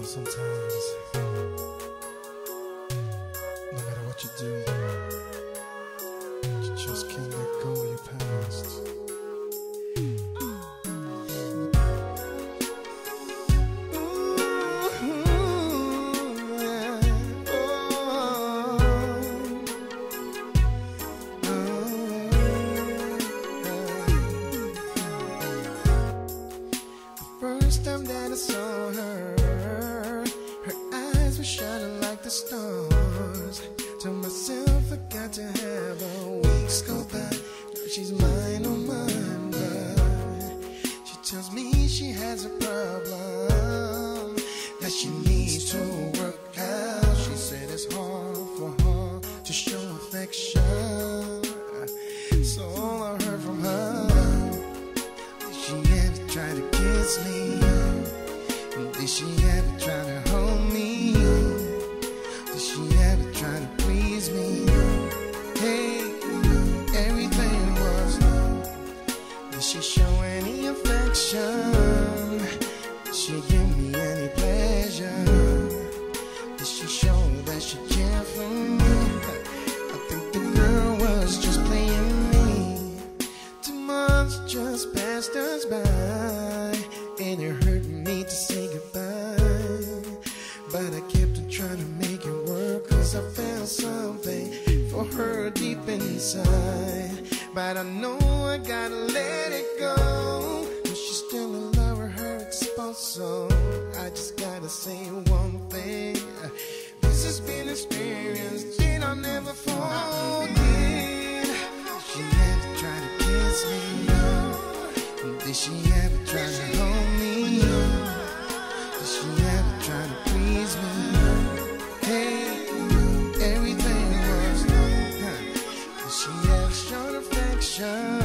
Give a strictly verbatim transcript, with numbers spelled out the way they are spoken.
Sometimes, no matter what you do, you just can't let go of your past. First time that I saw her, her eyes were shining like the stars. To myself, I got to have her. Weeks go by, now she's mine, oh mine, but she tells me she has a problem that she needs to work out. She said it's hard for her to show affection, so all I heard from her, did she ever try to kiss me? Did she ever try to hold me? Did she ever try to please me? Hey, everything was new. Did she show any affection? Did she give me any pleasure? Did she show that she cared for me? I think the girl was just playing me. Two months just passed us by, and it hurt me to say goodbye, but I kept on trying to make it work, cause I found something for her deep inside. But I know I gotta let it go, but she's still in love with her exposed soul. I just gotta say one thing, this has been experienced, and I'll never forget. She ever tried to kiss me? Did she ever try to hold me? Did she ever try to please me? Hey, everything was new. Did she ever show affection?